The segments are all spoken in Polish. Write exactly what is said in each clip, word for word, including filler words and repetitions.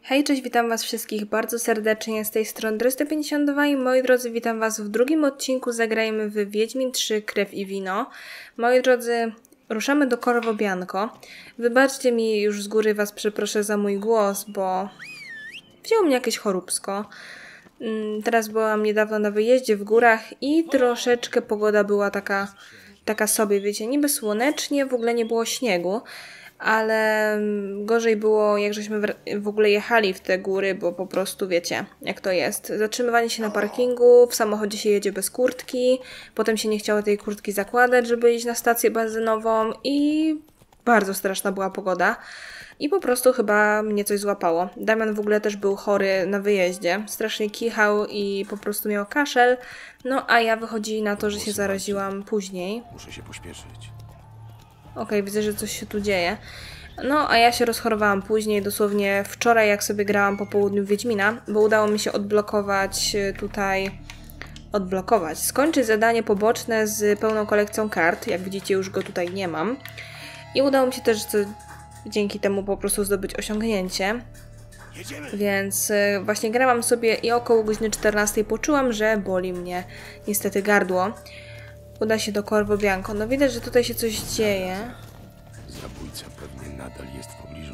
Hej, cześć, witam was wszystkich bardzo serdecznie z tej strony Dresty pięćdziesiąt dwa i moi drodzy, witam was w drugim odcinku. Zagrajmy w Wiedźmin trzy Krew i Wino. Moi drodzy, ruszamy do Corvo Bianco. Wybaczcie mi, już z góry was przeproszę za mój głos, bo wzięło mnie jakieś choróbsko. Teraz byłam niedawno na wyjeździe w górach i troszeczkę pogoda była taka, taka sobie, wiecie, niby słonecznie, w ogóle nie było śniegu. Ale gorzej było, jak żeśmy w ogóle jechali w te góry, bo po prostu wiecie, jak to jest. Zatrzymywanie się na parkingu, w samochodzie się jedzie bez kurtki, potem się nie chciało tej kurtki zakładać, żeby iść na stację benzynową i bardzo straszna była pogoda. I po prostu chyba mnie coś złapało. Damian w ogóle też był chory na wyjeździe, strasznie kichał i po prostu miał kaszel, no a ja wychodzi na to, że się zaraziłam później. Muszę się pośpieszyć. Okej, okay, widzę, że coś się tu dzieje. No, a ja się rozchorowałam później, dosłownie wczoraj, jak sobie grałam po południu w Wiedźmina, bo udało mi się odblokować tutaj... Odblokować. Skończyć zadanie poboczne z pełną kolekcją kart. Jak widzicie, już go tutaj nie mam. I udało mi się też dzięki temu po prostu zdobyć osiągnięcie. Więc właśnie grałam sobie i około godziny czternastej poczułam, że boli mnie niestety gardło. Uda się do Corvo Bianco. No widać, że tutaj się coś dzieje. Zabójca pewnie nadal jest w pobliżu.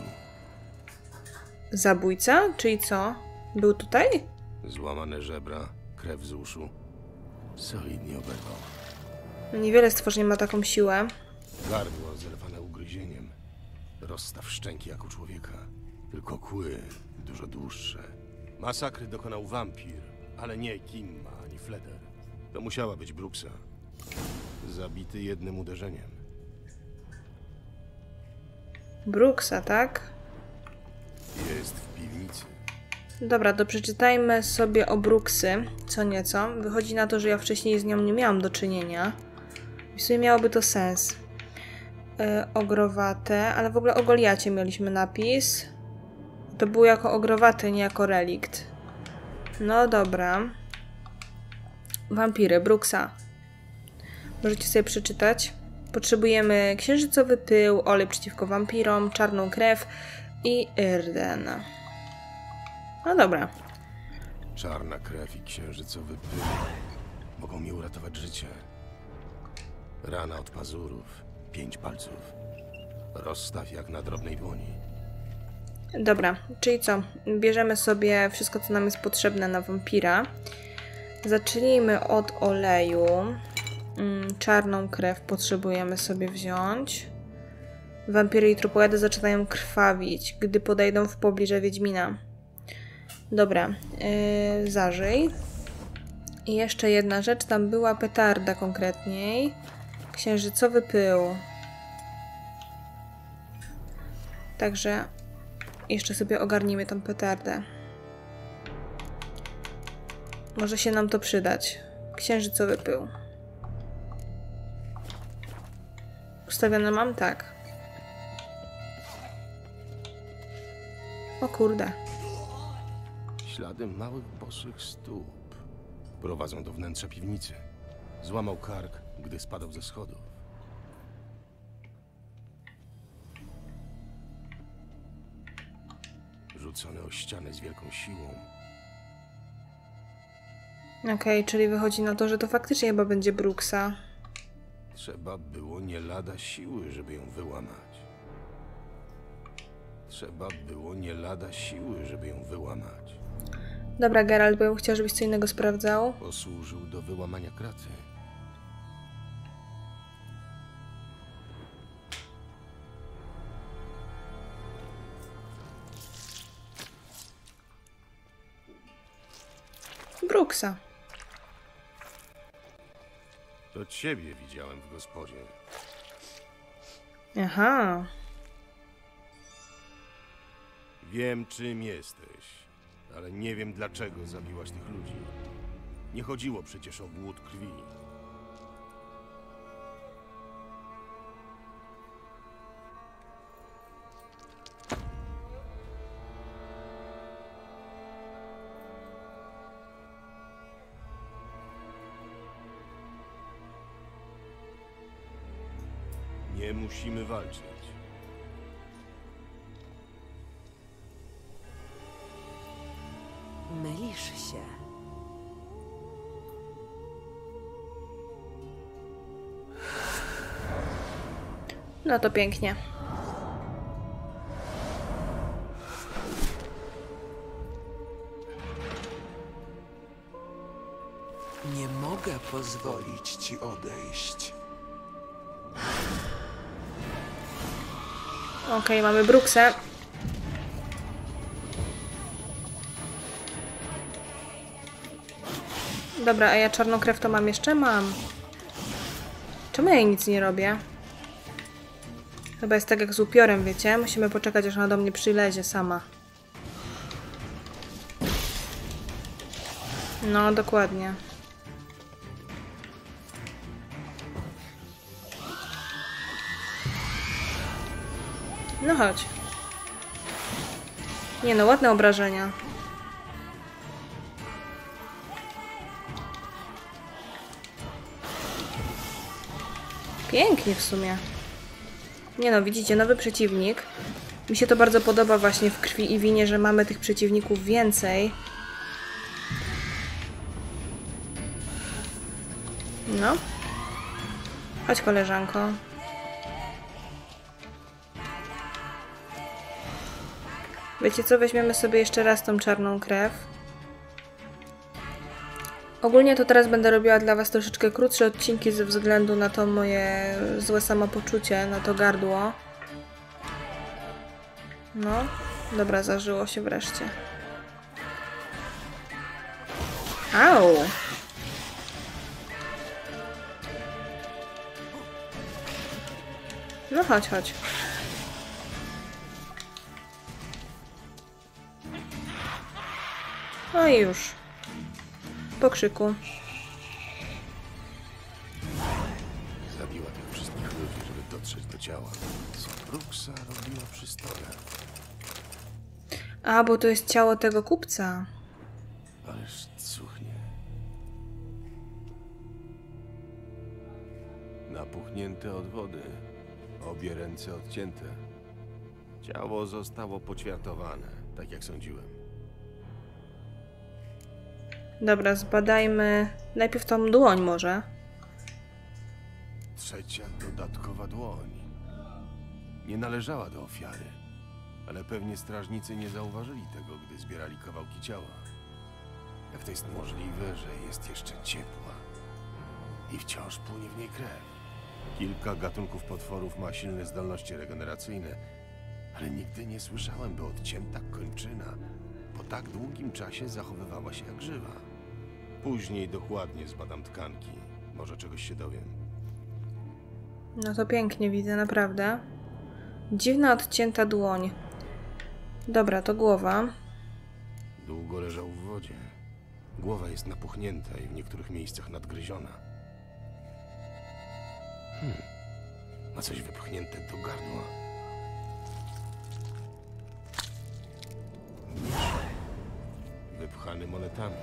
Zabójca? Czyli co? Był tutaj? Złamane żebra, krew z uszu. Solidnie oberwał. Niewiele stworzeń ma taką siłę. Gardło zerwane ugryzieniem. Rozstaw szczęki jak u człowieka. Tylko kły dużo dłuższe. Masakry dokonał wampir, ale nie Kimma ani Fleder. To musiała być Bruxa. Zabity jednym uderzeniem. Bruxa, tak? Jest w piwnicy. Dobra, to przeczytajmy sobie o Bruxy co nieco. Wychodzi na to, że ja wcześniej z nią nie miałam do czynienia. W sumie miałoby to sens. Yy, ogrowate, ale w ogóle o Goliacie mieliśmy napis. To było jako ogrowate, nie jako relikt. No dobra. Wampiry, Bruxa. Możecie sobie przeczytać. Potrzebujemy księżycowy pył, olej przeciwko wampirom, czarną krew i Irden. No dobra. Czarna krew i księżycowy pył mogą mi uratować życie. Rana od pazurów, pięć palców. Rozstaw jak na drobnej dłoni. Dobra, czyli co? Bierzemy sobie wszystko, co nam jest potrzebne na wampira. Zacznijmy od oleju. Czarną krew potrzebujemy sobie wziąć. Wampiry i trupoedy zaczynają krwawić, gdy podejdą w pobliże Wiedźmina. Dobra, yy, zażyj. I jeszcze jedna rzecz, tam była petarda konkretniej. Księżycowy pył. Także jeszcze sobie ogarnijmy tą petardę. Może się nam to przydać. Księżycowy pył. Ustawione mam? Tak. O kurde. Ślady małych bosych stóp prowadzą do wnętrza piwnicy. Złamał kark, gdy spadał ze schodów. Rzucony o ścianę z wielką siłą. Okej, okay, czyli wychodzi na to, że to faktycznie chyba będzie Bruxa. Trzeba było nie lada siły, żeby ją wyłamać. Trzeba było nie lada siły, żeby ją wyłamać. Dobra, Geralt, bo ja bym chciał, żebyś co innego sprawdzał. Posłużył do wyłamania kraty. Bruxa. To ciebie widziałem w gospodzie. Aha. Wiem, czym jesteś, ale nie wiem, dlaczego zabiłaś tych ludzi. Nie chodziło przecież o głód krwi. Nie musimy walczyć. Mylisz się. No to pięknie. Nie mogę pozwolić ci odejść. Okej, okay, mamy Bruksę. Dobra, a ja czarną krew to mam jeszcze? Mam. Czemu ja jej nic nie robię? Chyba jest tak jak z upiorem, wiecie? Musimy poczekać, aż ona do mnie przylezie sama. No, dokładnie. No chodź. Nie no, ładne obrażenia. Pięknie w sumie. Nie no, widzicie, nowy przeciwnik. Mi się to bardzo podoba właśnie w Krwi i Winie, że mamy tych przeciwników więcej. No. Chodź, koleżanko. Wiecie co? Weźmiemy sobie jeszcze raz tą czarną krew. Ogólnie to teraz będę robiła dla was troszeczkę krótsze odcinki ze względu na to moje złe samopoczucie, na to gardło. No, dobra, zażyło się wreszcie. Au! No chodź, chodź. No i już. Po krzyku. Zabiła tych wszystkich ludzi, żeby dotrzeć do ciała. Co Bruksa robiła przy stole? A, bo to jest ciało tego kupca. Ależ cuchnie. Napuchnięte od wody. Obie ręce odcięte. Ciało zostało poćwiartowane, tak jak sądziłem. Dobra, zbadajmy najpierw tą dłoń może. Trzecia dodatkowa dłoń. Nie należała do ofiary, ale pewnie strażnicy nie zauważyli tego, gdy zbierali kawałki ciała. Jak to jest możliwe, że jest jeszcze ciepła i wciąż płynie w niej krew? Kilka gatunków potworów ma silne zdolności regeneracyjne, ale nigdy nie słyszałem, by odcięta kończyna po tak długim czasie zachowywała się jak żywa. Później dokładnie zbadam tkanki. Może czegoś się dowiem. No to pięknie widzę, naprawdę. Dziwna odcięta dłoń. Dobra, to głowa. Długo leżał w wodzie. Głowa jest napuchnięta i w niektórych miejscach nadgryziona. Hmm. Ma coś wypchnięte do gardła. Wypchany monetami.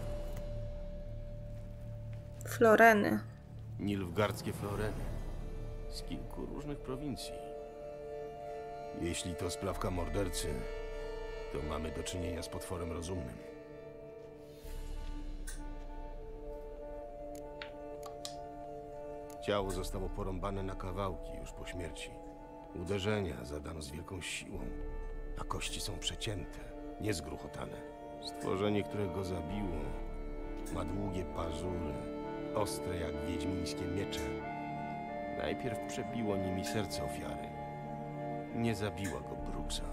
Floreny. Nilfgaardzkie floreny. Z kilku różnych prowincji. Jeśli to sprawka mordercy, to mamy do czynienia z potworem rozumnym. Ciało zostało porąbane na kawałki już po śmierci. Uderzenia zadano z wielką siłą, a kości są przecięte, nie zgruchotane. Stworzenie, które go zabiło, ma długie pazury, ostre jak wiedźmińskie miecze. Najpierw przebiło nimi serce ofiary. Nie zabiła go Bruksa.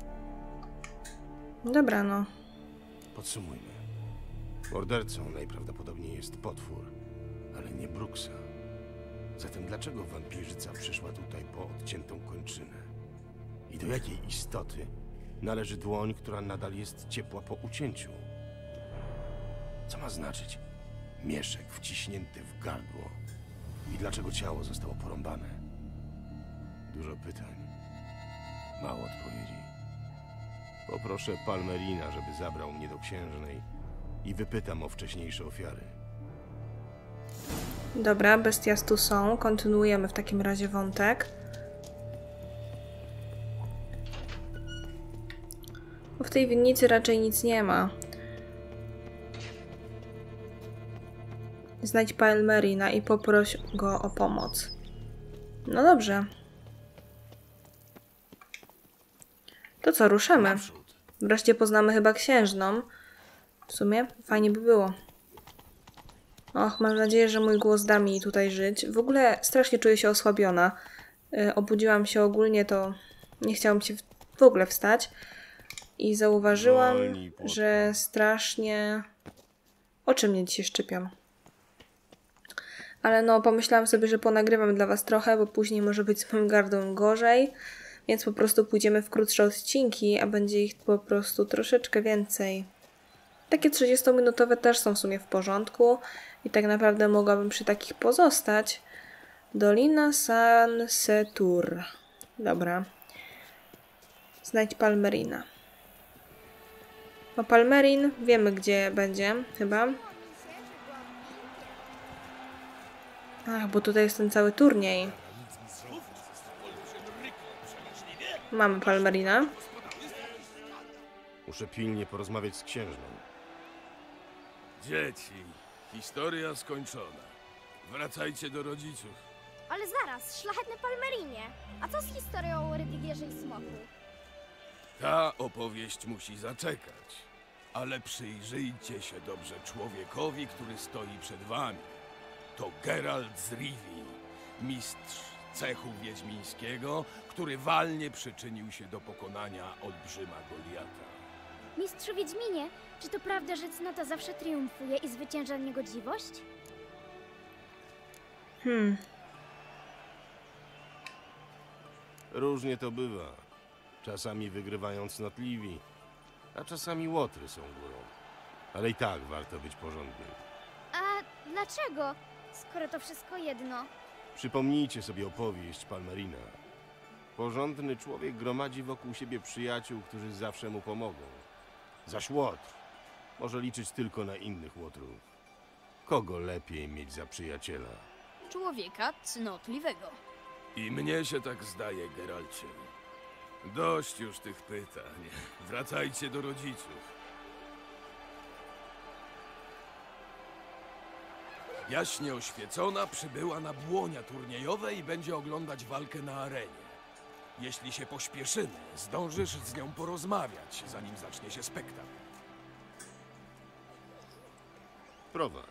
Dobra, no. Podsumujmy. Mordercą najprawdopodobniej jest potwór, ale nie Bruksa. Zatem dlaczego wampirzyca przyszła tutaj po odciętą kończynę? I do jakiej istoty należy dłoń, która nadal jest ciepła po ucięciu? Co ma znaczyć mieszek wciśnięty w gardło? I dlaczego ciało zostało porąbane? Dużo pytań, mało odpowiedzi. Poproszę Palmerina, żeby zabrał mnie do księżnej i wypytam o wcześniejsze ofiary. Dobra, bestias tu są. Kontynuujemy w takim razie wątek. Bo w tej winnicy raczej nic nie ma. Znajdź Palmerina i poproś go o pomoc. No dobrze. To co, ruszamy? Wreszcie poznamy chyba księżną. W sumie fajnie by było. Och, mam nadzieję, że mój głos da mi tutaj żyć. W ogóle strasznie czuję się osłabiona. Yy, obudziłam się ogólnie, to nie chciałam się w ogóle wstać. I zauważyłam, że strasznie oczy mnie dzisiaj szczypią. Ale no, pomyślałam sobie, że ponagrywam dla was trochę, bo później może być z moim gardłem gorzej. Więc po prostu pójdziemy w krótsze odcinki, a będzie ich po prostu troszeczkę więcej. Takie trzydziestominutowe też są w sumie w porządku. I tak naprawdę mogłabym przy takich pozostać. Dolina San Setur. Dobra. Znajdź Palmerina. No Palmerin wiemy gdzie będzie, chyba. Ach, bo tutaj jest ten cały turniej. Mamy Palmerina. Muszę pilnie porozmawiać z księżną. Dzieci, historia skończona. Wracajcie do rodziców. Ale zaraz, szlachetny Palmerinie. A co z historią o Rydwigierze i Smoku? Ta opowieść musi zaczekać. Ale przyjrzyjcie się dobrze człowiekowi, który stoi przed wami. To Geralt z Rivii, mistrz cechu wiedźmińskiego, który walnie przyczynił się do pokonania olbrzyma Goliata. Mistrzu Wiedźminie, czy to prawda, że cnota zawsze triumfuje i zwycięża niegodziwość? Hmm. Różnie to bywa. Czasami wygrywają cnotliwi, a czasami łotry są górą. Ale i tak warto być porządnym. A dlaczego, skoro to wszystko jedno? Przypomnijcie sobie opowieść Palmerina. Porządny człowiek gromadzi wokół siebie przyjaciół, którzy zawsze mu pomogą. Zaś łotr może liczyć tylko na innych łotrów. Kogo lepiej mieć za przyjaciela? Człowieka cnotliwego. I mnie się tak zdaje, Geralcie. Dość już tych pytań. Wracajcie do rodziców. Jaśnie oświecona przybyła na błonia turniejowe i będzie oglądać walkę na arenie. Jeśli się pośpieszymy, zdążysz z nią porozmawiać, zanim zacznie się spektakl. Prowadź.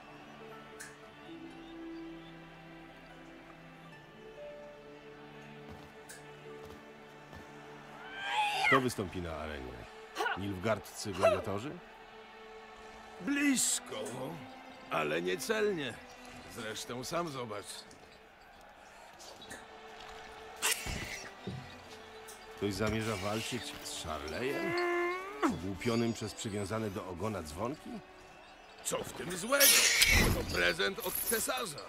Kto wystąpi na arenie? Nilfgaardcy gladiatorzy? Blisko, ale niecelnie. Zresztą sam zobacz. Ktoś zamierza walczyć z Szarlejem? Ogłupionym przez przywiązane do ogona dzwonki? Co w tym złego? To prezent od cesarza.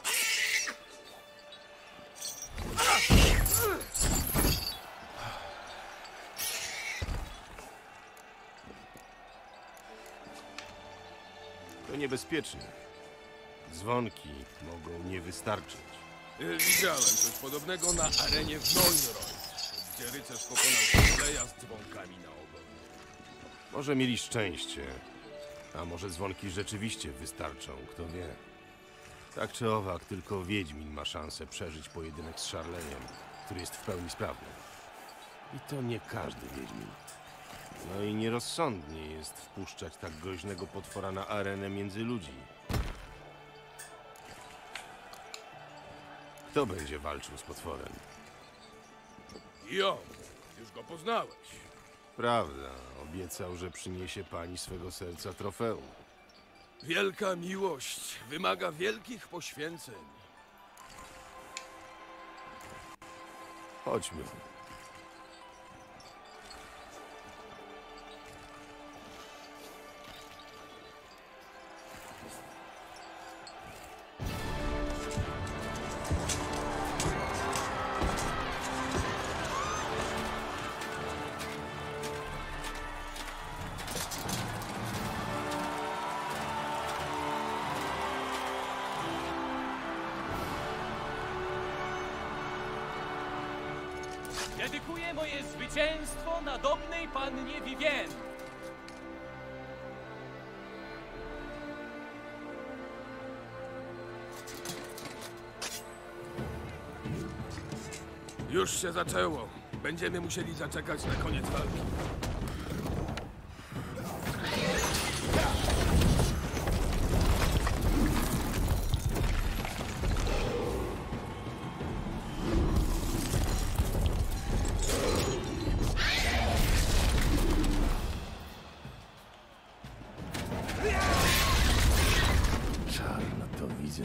To niebezpieczne. Dzwonki mogą nie wystarczyć. Y, Widziałem coś podobnego na arenie w Neunroyd, gdzie rycerz pokonał Szarleja z dzwonkami na ogonie. Może mieli szczęście, a może dzwonki rzeczywiście wystarczą, kto wie. Tak czy owak, tylko Wiedźmin ma szansę przeżyć pojedynek z Szarlejem, który jest w pełni sprawny. I to nie każdy Wiedźmin. No i nierozsądnie jest wpuszczać tak groźnego potwora na arenę między ludzi. Kto będzie walczył z potworem? Jo, już go poznałeś. Prawda, obiecał, że przyniesie pani swego serca trofeum. Wielka miłość wymaga wielkich poświęceń. Chodźmy. Dedykuję moje zwycięstwo nadobnej pannie Vivienne. Już się zaczęło. Będziemy musieli zaczekać na koniec walki. Czarno to widzę.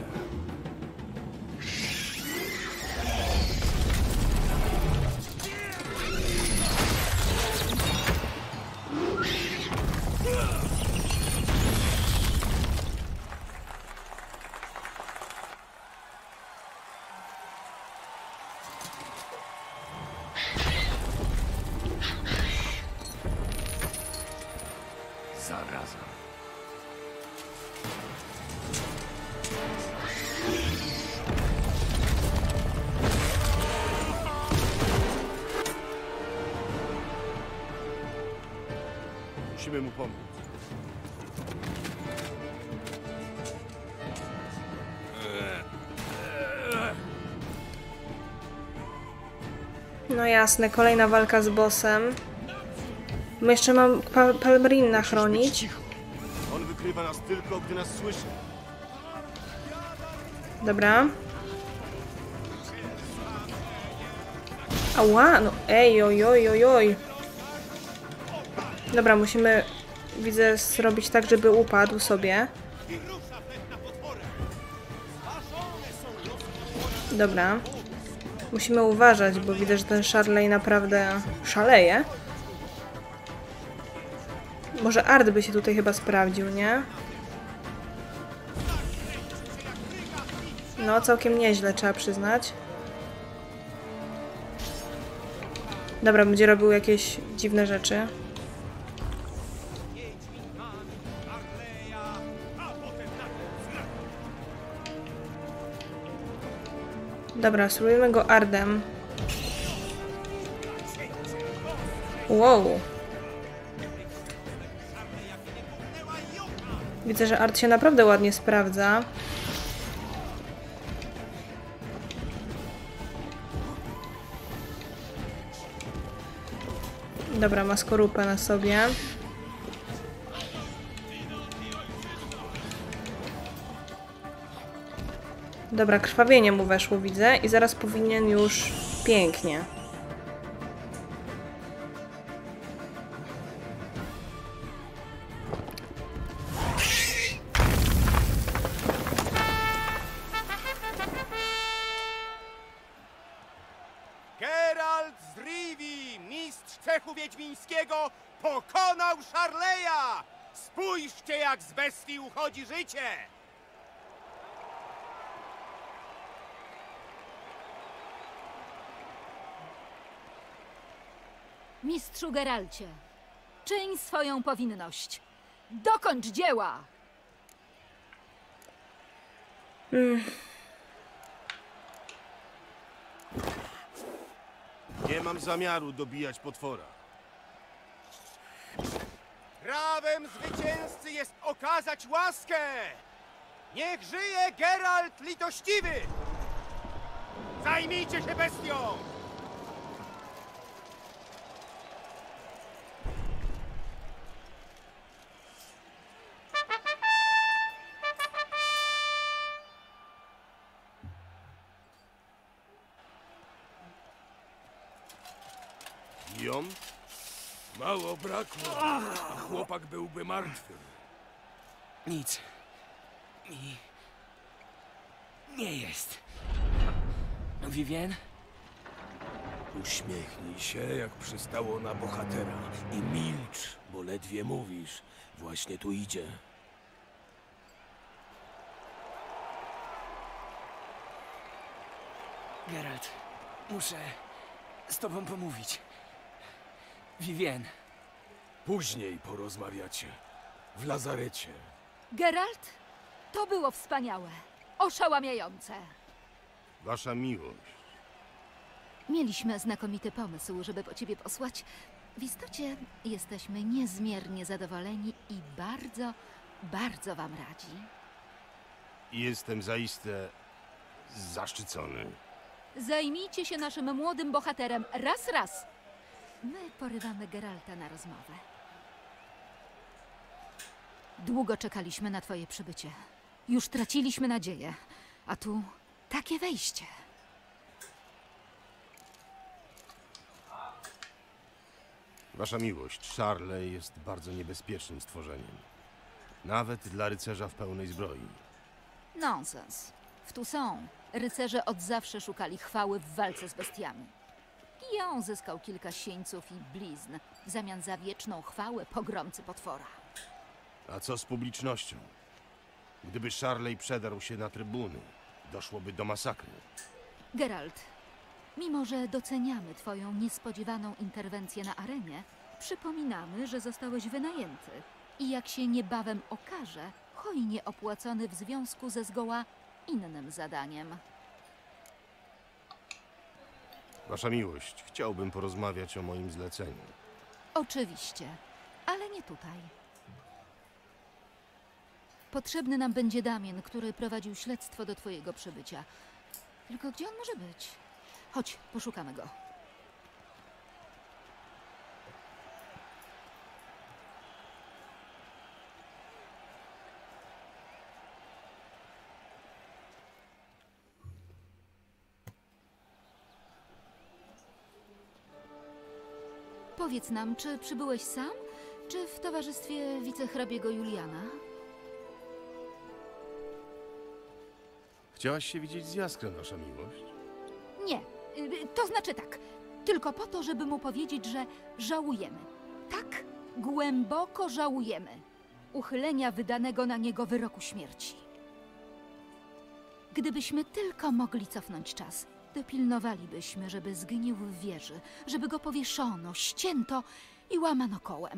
Zaraza. Musimy mu pomóc. No jasne, kolejna walka z bossem. My jeszcze mam pa Palmerina chronić. On wykrywa nas tylko, gdy nas słyszy. Dobra. Ała, no ej, oj, oj, oj, oj. Dobra, musimy, widzę, zrobić tak, żeby upadł sobie. Dobra. Musimy uważać, bo widzę, że ten Sharley naprawdę szaleje. Może Art by się tutaj chyba sprawdził, nie? No, całkiem nieźle, trzeba przyznać. Dobra, będzie robił jakieś dziwne rzeczy. Dobra, spróbujemy go Ardem. Wow. Widzę, że Art się naprawdę ładnie sprawdza. Dobra, ma skorupę na sobie. Dobra, krwawienie mu weszło, widzę. I zaraz powinien już pięknie. Geralt z Rivii, mistrz cechu wiedźmińskiego, pokonał Sharleya! Spójrzcie, jak z bestii uchodzi życie! Mistrzu Geralcie, czyń swoją powinność. Dokończ dzieła! Mm. Nie mam zamiaru dobijać potwora. Prawem zwycięzcy jest okazać łaskę! Niech żyje Geralt litościwy! Zajmijcie się bestią! Ją? Mało brakło, a chłopak byłby martwy. Nic. Mi... nie jest. Vivien? Uśmiechnij się, jak przystało na bohatera. I milcz, bo ledwie mówisz. Właśnie tu idzie. Geralt, muszę z tobą pomówić. Vivien. Później porozmawiacie. W lazarecie. Geralt, to było wspaniałe. Oszałamiające. Wasza miłość. Mieliśmy znakomity pomysł, żeby po ciebie posłać. W istocie jesteśmy niezmiernie zadowoleni i bardzo, bardzo wam radzi. Jestem zaiste zaszczycony. Zajmijcie się naszym młodym bohaterem. Raz, raz. My porywamy Geralta na rozmowę. Długo czekaliśmy na twoje przybycie. Już traciliśmy nadzieję. A tu takie wejście. Wasza miłość, Charley jest bardzo niebezpiecznym stworzeniem. Nawet dla rycerza w pełnej zbroi. Nonsens. W Toussaint rycerze od zawsze szukali chwały w walce z bestiami. Guillaume zyskał kilka sieńców i blizn w zamian za wieczną chwałę pogromcy potwora. A co z publicznością? Gdyby Charley przedarł się na trybuny, doszłoby do masakry. Geralt, mimo że doceniamy twoją niespodziewaną interwencję na arenie, przypominamy, że zostałeś wynajęty i jak się niebawem okaże, hojnie opłacony w związku ze zgoła innym zadaniem. Wasza miłość, chciałbym porozmawiać o moim zleceniu. Oczywiście, ale nie tutaj. Potrzebny nam będzie Damien, który prowadził śledztwo do twojego przybycia. Tylko gdzie on może być? Chodź, poszukamy go. Powiedz nam, czy przybyłeś sam, czy w towarzystwie wicehrabiego Juliana? Chciałaś się widzieć z Jaskrem, wasza miłość? Nie, y, to znaczy tak. Tylko po to, żeby mu powiedzieć, że żałujemy. Tak, głęboko żałujemy uchylenia wydanego na niego wyroku śmierci. Gdybyśmy tylko mogli cofnąć czas, dopilnowalibyśmy, żeby zgnił w wieży, żeby go powieszono, ścięto i łamano kołem.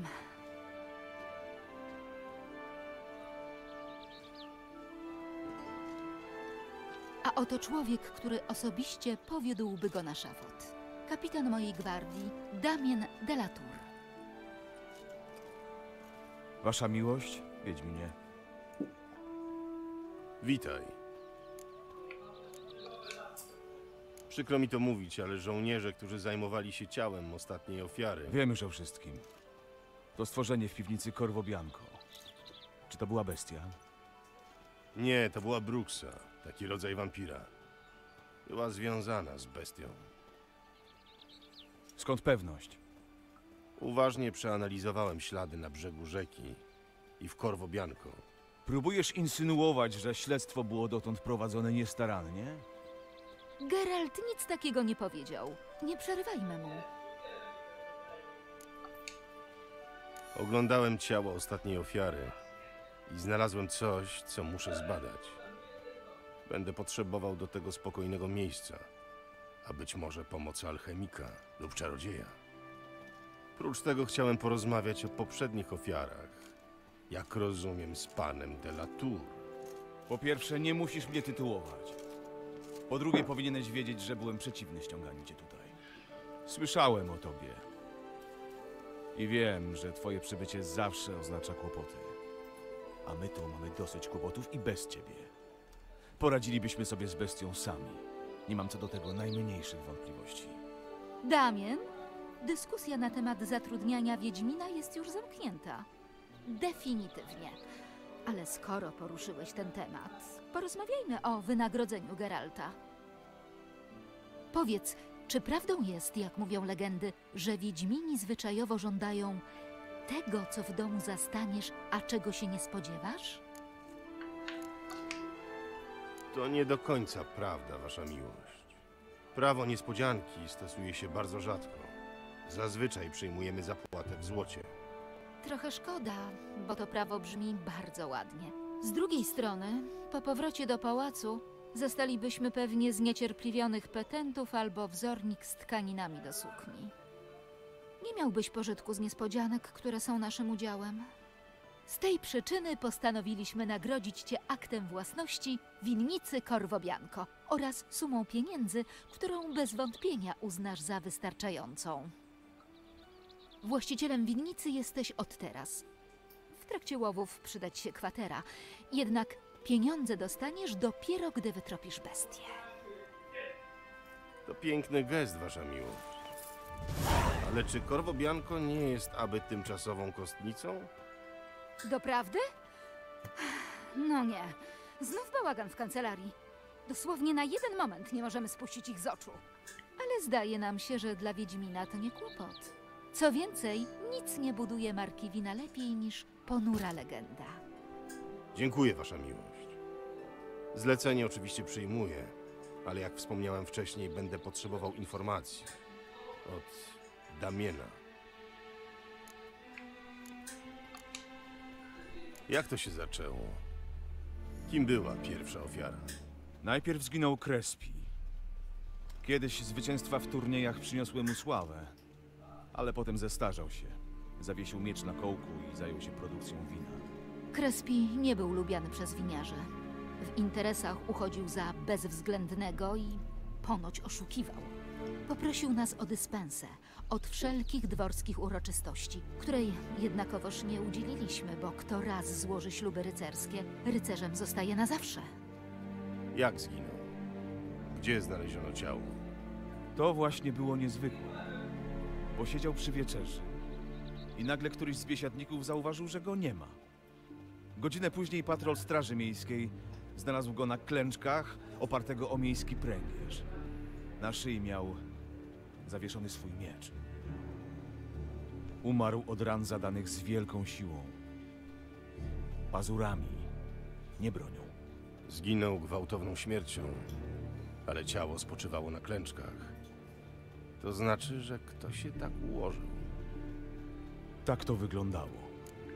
A oto człowiek, który osobiście powiódłby go na szafot. Kapitan mojej gwardii, Damien de la Tour. Wasza miłość, Wiedźminie. Witaj. Przykro mi to mówić, ale żołnierze, którzy zajmowali się ciałem ostatniej ofiary... Wiemy już o wszystkim. To stworzenie w piwnicy Corvo Bianco. Czy to była bestia? Nie, to była Bruxa, taki rodzaj wampira. Była związana z bestią. Skąd pewność? Uważnie przeanalizowałem ślady na brzegu rzeki i w Corvo Bianco. Próbujesz insynuować, że śledztwo było dotąd prowadzone niestarannie? Geralt nic takiego nie powiedział. Nie przerywajmy mu. Oglądałem ciało ostatniej ofiary i znalazłem coś, co muszę zbadać. Będę potrzebował do tego spokojnego miejsca, a być może pomocy alchemika lub czarodzieja. Prócz tego chciałem porozmawiać o poprzednich ofiarach, jak rozumiem, z panem de la Tour. Po pierwsze, nie musisz mnie tytułować. Po drugie, powinieneś wiedzieć, że byłem przeciwny ściąganiu cię tutaj. Słyszałem o tobie. I wiem, że twoje przybycie zawsze oznacza kłopoty. A my tu mamy dosyć kłopotów i bez ciebie. Poradzilibyśmy sobie z bestią sami. Nie mam co do tego najmniejszych wątpliwości. Damien, dyskusja na temat zatrudniania Wiedźmina jest już zamknięta. Definitywnie. Ale skoro poruszyłeś ten temat, porozmawiajmy o wynagrodzeniu Geralta. Powiedz, czy prawdą jest, jak mówią legendy, że Wiedźmini zwyczajowo żądają tego, co w domu zastaniesz, a czego się nie spodziewasz? To nie do końca prawda, wasza miłość. Prawo niespodzianki stosuje się bardzo rzadko. Zazwyczaj przyjmujemy zapłatę w złocie. Trochę szkoda, bo to prawo brzmi bardzo ładnie. Z drugiej strony, po powrocie do pałacu zastalibyśmy pewnie zniecierpliwionych petentów albo wzornik z tkaninami do sukni. Nie miałbyś pożytku z niespodzianek, które są naszym udziałem. Z tej przyczyny postanowiliśmy nagrodzić cię aktem własności winnicy Corvo Bianco oraz sumą pieniędzy, którą bez wątpienia uznasz za wystarczającą. Właścicielem winnicy jesteś od teraz. W trakcie łowów przydać się kwatera, jednak pieniądze dostaniesz dopiero, gdy wytropisz bestię. To piękny gest, wasza miłość. Ale czy Corvo Bianco nie jest aby tymczasową kostnicą? Doprawdy? No nie. Znów bałagan w kancelarii. Dosłownie na jeden moment nie możemy spuścić ich z oczu. Ale zdaje nam się, że dla Wiedźmina to nie kłopot. Co więcej, nic nie buduje marki wina lepiej niż ponura legenda. Dziękuję, wasza miłość. Zlecenie oczywiście przyjmuję, ale jak wspomniałem wcześniej, będę potrzebował informacji od Damiena. Jak to się zaczęło? Kim była pierwsza ofiara? Najpierw zginął Crespi. Kiedyś zwycięstwa w turniejach przyniosły mu sławę, ale potem zestarzał się. Zawiesił miecz na kołku i zajął się produkcją wina. Crespi nie był lubiany przez winiarzy. W interesach uchodził za bezwzględnego i ponoć oszukiwał. Poprosił nas o dyspensę od wszelkich dworskich uroczystości, której jednakowoż nie udzieliliśmy, bo kto raz złoży śluby rycerskie, rycerzem zostaje na zawsze. Jak zginął? Gdzie znaleziono ciało? To właśnie było niezwykłe, bo siedział przy wieczerzy i nagle któryś z biesiadników zauważył, że go nie ma. Godzinę później patrol Straży Miejskiej znalazł go na klęczkach, opartego o miejski pręgierz. Na szyi miał zawieszony swój miecz. Umarł od ran zadanych z wielką siłą. Pazurami, nie bronią. Zginął gwałtowną śmiercią, ale ciało spoczywało na klęczkach. To znaczy, że ktoś się tak ułożył. Tak to wyglądało.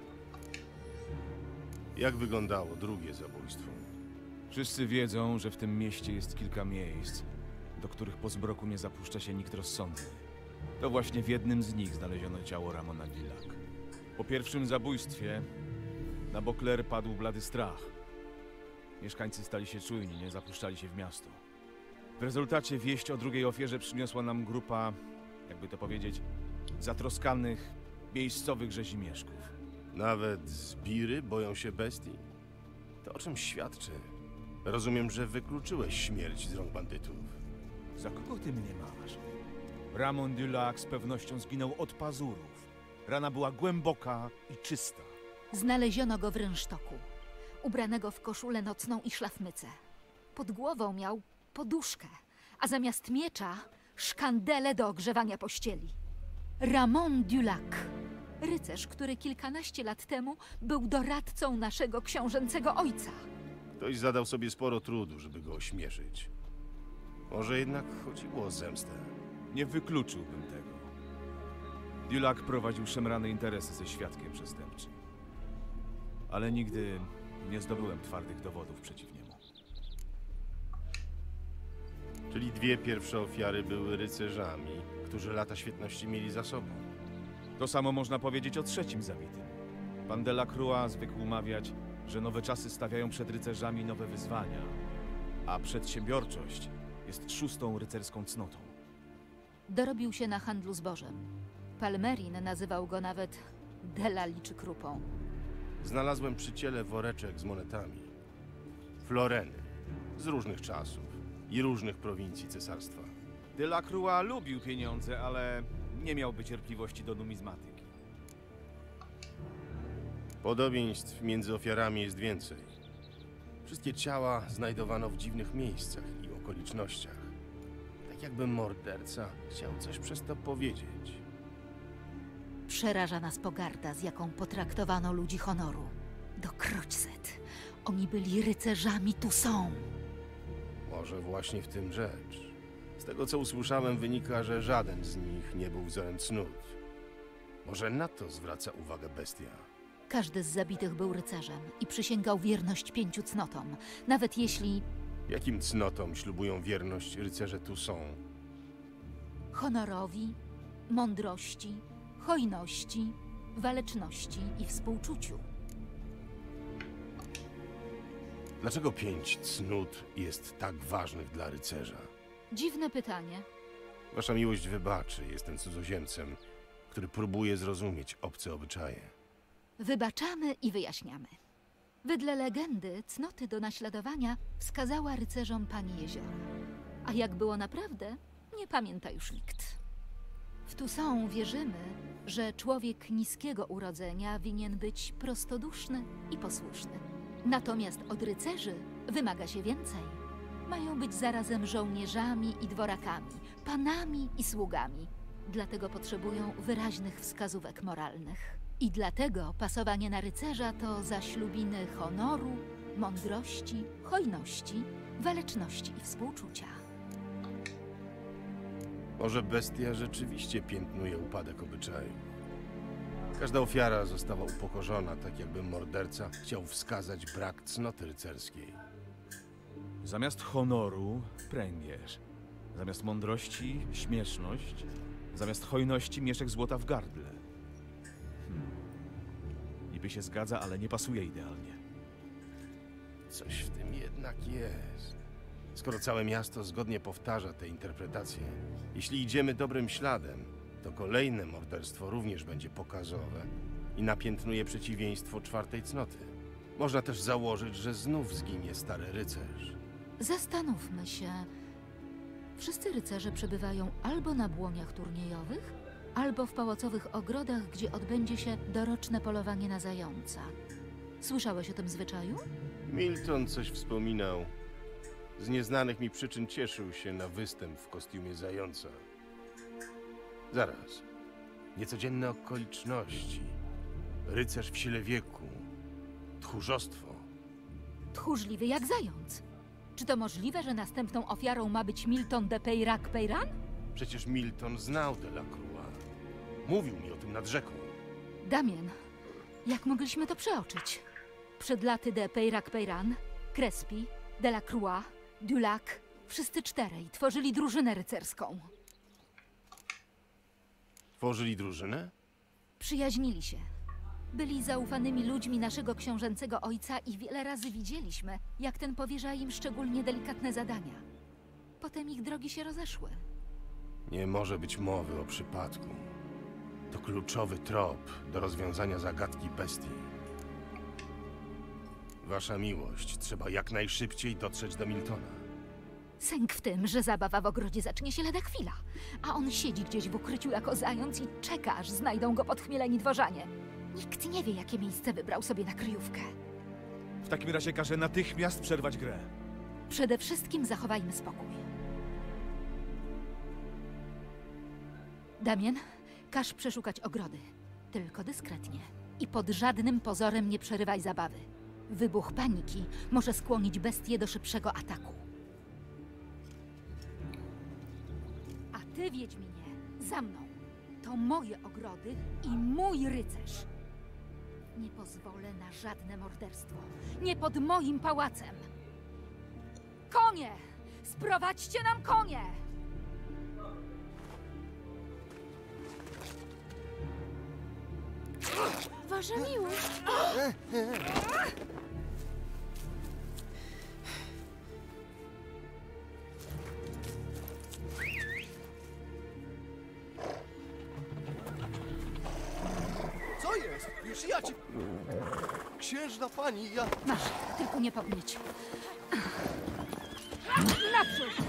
Jak wyglądało drugie zabójstwo? Wszyscy wiedzą, że w tym mieście jest kilka miejsc, do których po zmroku nie zapuszcza się nikt rozsądny. To właśnie w jednym z nich znaleziono ciało Ramona Dillak. Po pierwszym zabójstwie na Beauclair padł blady strach. Mieszkańcy stali się czujni, nie zapuszczali się w miasto. W rezultacie wieść o drugiej ofierze przyniosła nam grupa, jakby to powiedzieć, zatroskanych, miejscowych rzezimieszków. Nawet zbiry boją się bestii? To o czym świadczy? Rozumiem, że wykluczyłeś śmierć z rąk bandytów. Za kogo ty mnie masz? Ramon Dillak z pewnością zginął od pazurów. Rana była głęboka i czysta. Znaleziono go w rynsztoku, ubranego w koszulę nocną i szlafmycę. Pod głową miał poduszkę, a zamiast miecza szkandele do ogrzewania pościeli. Ramon Dillak, rycerz, który kilkanaście lat temu był doradcą naszego książęcego ojca. Ktoś zadał sobie sporo trudu, żeby go ośmieszyć. Może jednak chodziło o zemstę. Nie wykluczyłbym tego. Dillak prowadził szemrane interesy ze świadkiem przestępczym. Ale nigdy nie zdobyłem twardych dowodów przeciw niemu. Czyli dwie pierwsze ofiary były rycerzami, którzy lata świetności mieli za sobą. To samo można powiedzieć o trzecim zabitym. Pan Delacroix zwykł mawiać, że nowe czasy stawiają przed rycerzami nowe wyzwania, a przedsiębiorczość jest szóstą rycerską cnotą. Dorobił się na handlu zbożem. Palmerin nazywał go nawet Delali czy krupą. Znalazłem przy ciele woreczek z monetami. Floreny. Z różnych czasów i różnych prowincji cesarstwa. Delacroix lubił pieniądze, ale nie miałby cierpliwości do numizmatyki. Podobieństw między ofiarami jest więcej. Wszystkie ciała znajdowano w dziwnych miejscach i okolicznościach. Tak jakby morderca chciał coś przez to powiedzieć. Przeraża nas pogarda, z jaką potraktowano ludzi honoru. Dokroć set. Oni byli rycerzami tu są. Może właśnie w tym rzecz. Z tego, co usłyszałem, wynika, że żaden z nich nie był wzorem cnót. Może na to zwraca uwagę bestia. Każdy z zabitych był rycerzem i przysięgał wierność pięciu cnotom, nawet jeśli... Jakim cnotom ślubują wierność rycerze tu są? Honorowi, mądrości, hojności, waleczności i współczuciu. Dlaczego pięć cnót jest tak ważnych dla rycerza? Dziwne pytanie. Wasza miłość wybaczy, jestem cudzoziemcem, który próbuje zrozumieć obce obyczaje. Wybaczamy i wyjaśniamy. Wedle legendy cnoty do naśladowania wskazała rycerzom pani jeziora. A jak było naprawdę, nie pamięta już nikt. W Toussaint wierzymy, że człowiek niskiego urodzenia winien być prostoduszny i posłuszny. Natomiast od rycerzy wymaga się więcej. Mają być zarazem żołnierzami i dworakami, panami i sługami. Dlatego potrzebują wyraźnych wskazówek moralnych. I dlatego pasowanie na rycerza to zaślubiny honoru, mądrości, hojności, waleczności i współczucia. Może bestia rzeczywiście piętnuje upadek obyczaju. Każda ofiara została upokorzona, tak jakby morderca chciał wskazać brak cnoty rycerskiej. Zamiast honoru pręgierz. Zamiast mądrości śmieszność. Zamiast hojności mieszek złota w gardle. Hmm. Niby się zgadza, ale nie pasuje idealnie. Coś w tym jednak jest. Skoro całe miasto zgodnie powtarza te interpretacje, jeśli idziemy dobrym śladem, to kolejne morderstwo również będzie pokazowe i napiętnuje przeciwieństwo czwartej cnoty. Można też założyć, że znów zginie stary rycerz. Zastanówmy się. Wszyscy rycerze przebywają albo na błoniach turniejowych, albo w pałacowych ogrodach, gdzie odbędzie się doroczne polowanie na zająca. Słyszałeś o tym zwyczaju? Milton coś wspominał. Z nieznanych mi przyczyn cieszył się na występ w kostiumie zająca. Zaraz. Niecodzienne okoliczności. Rycerz w sile wieku. Tchórzostwo. Tchórzliwy jak zając. Czy to możliwe, że następną ofiarą ma być Milton de Peyrac-Peyran? Przecież Milton znał Delacroix. Mówił mi o tym nad rzeką. Damien, jak mogliśmy to przeoczyć? Przed laty de Peyrac-Peyran, Crespi, Delacroix, Dulac, wszyscy czterej tworzyli drużynę rycerską. Tworzyli drużynę? Przyjaźnili się. Byli zaufanymi ludźmi naszego książęcego ojca i wiele razy widzieliśmy, jak ten powierza im szczególnie delikatne zadania. Potem ich drogi się rozeszły. Nie może być mowy o przypadku. To kluczowy trop do rozwiązania zagadki bestii. Wasza miłość, trzeba jak najszybciej dotrzeć do Miltona. Sęk w tym, że zabawa w ogrodzie zacznie się lada chwila, a on siedzi gdzieś w ukryciu jako zając i czeka, aż znajdą go podchmieleni dworzanie. Nikt nie wie, jakie miejsce wybrał sobie na kryjówkę. W takim razie każę natychmiast przerwać grę. Przede wszystkim zachowajmy spokój. Damien, każ przeszukać ogrody. Tylko dyskretnie. I pod żadnym pozorem nie przerywaj zabawy. Wybuch paniki może skłonić bestię do szybszego ataku. A ty, Wiedźminie, za mną. To moje ogrody i mój rycerz. Nie pozwolę na żadne morderstwo. Nie pod moim pałacem. Konie! Sprowadźcie nam konie! Wasza miłość! Co jest? Już ja ci... Księżna pani, ja... Masz, tylko nie podnieć. Naprzód!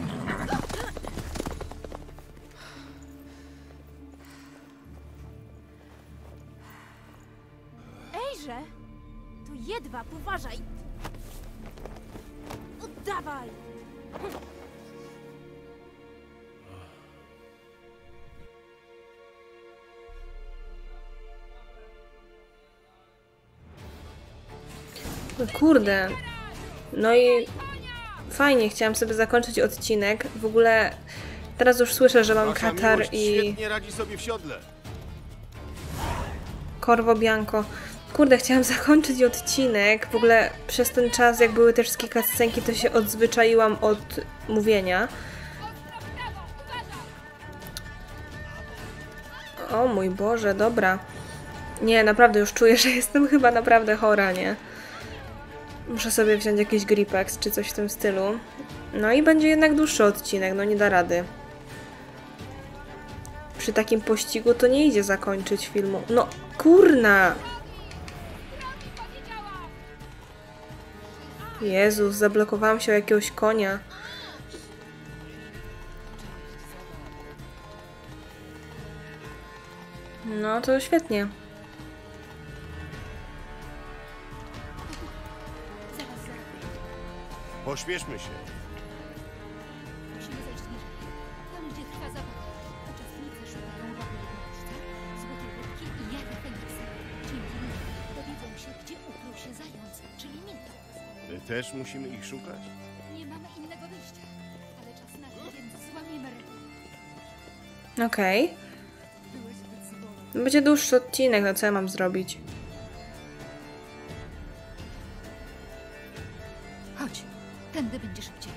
Ejże! To jedwab, uważaj! Oddawaj! No kurde. No i fajnie, chciałam sobie zakończyć odcinek. W ogóle teraz już słyszę, że mam Wasza katar miłość i... świetnie radzi sobie w siodle. Corvo Bianco. Kurde, chciałam zakończyć odcinek. W ogóle przez ten czas, jak były też wszystkie cutscenki, to się odzwyczaiłam od mówienia. O mój Boże, dobra. Nie, naprawdę już czuję, że jestem chyba naprawdę chora, nie? Muszę sobie wziąć jakiś Gripex czy coś w tym stylu. No i będzie jednak dłuższy odcinek, no nie da rady. Przy takim pościgu to nie idzie zakończyć filmu. No, kurna! Jezus, zablokowałam się o jakiegoś konia. No to świetnie. Zaraz, zaraz. Pośpieszmy się. Musimy zejść niżej. Tam, gdzie trwa zabawa. Uczestnicy szukają rogu jednorożca, złotej rybki i jaja Feniksa. Dzięki nim dowiedzą się, gdzie ukrył się zając, czyli Milton. My też musimy ich szukać? Nie mamy innego wyjścia, ale czas na to, więc złamiemy reguł. Okej. Będzie dłuższy odcinek, no co ja mam zrobić? Chodź, tędy będzie szybciej.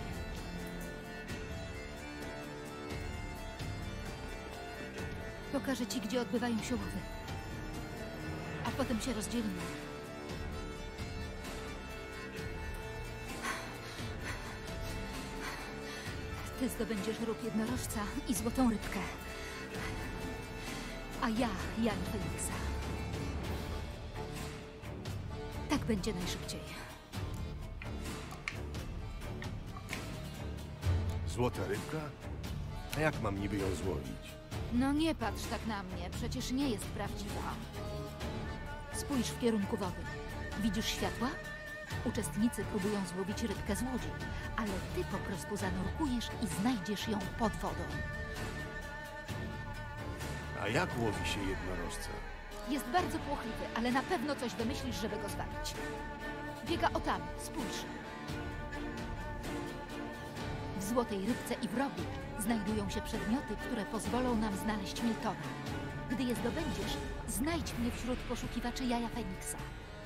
Pokażę ci, gdzie odbywają się łowy. A potem się rozdzielimy. Ty zdobędziesz róg jednorożca i złotą rybkę. A ja Jan Feniksa. Tak będzie najszybciej. Złota rybka? A jak mam niby ją złowić? No nie patrz tak na mnie, przecież nie jest prawdziwa. Spójrz w kierunku wody. Widzisz światła? Uczestnicy próbują złowić rybkę z łodzi, ale ty po prostu zanurkujesz i znajdziesz ją pod wodą. A jak łowi się jednorożca? Jest bardzo płochliwy, ale na pewno coś wymyślisz, żeby go zwabić. Biega o tam, spójrz. W złotej rybce i w rogu znajdują się przedmioty, które pozwolą nam znaleźć Miltona. Gdy je zdobędziesz, znajdź mnie wśród poszukiwaczy jaja Feniksa.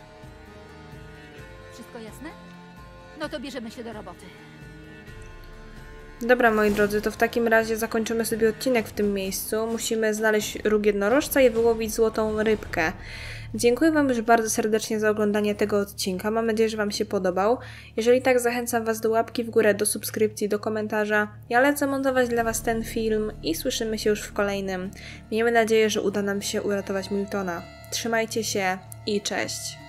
Wszystko jasne? No to bierzemy się do roboty. Dobra, moi drodzy, to w takim razie zakończymy sobie odcinek w tym miejscu. Musimy znaleźć róg jednorożca i wyłowić złotą rybkę. Dziękuję Wam już bardzo serdecznie za oglądanie tego odcinka. Mam nadzieję, że Wam się podobał. Jeżeli tak, zachęcam Was do łapki w górę, do subskrypcji, do komentarza. Ja lecę montować dla Was ten film i słyszymy się już w kolejnym. Miejmy nadzieję, że uda nam się uratować Miltona. Trzymajcie się i cześć!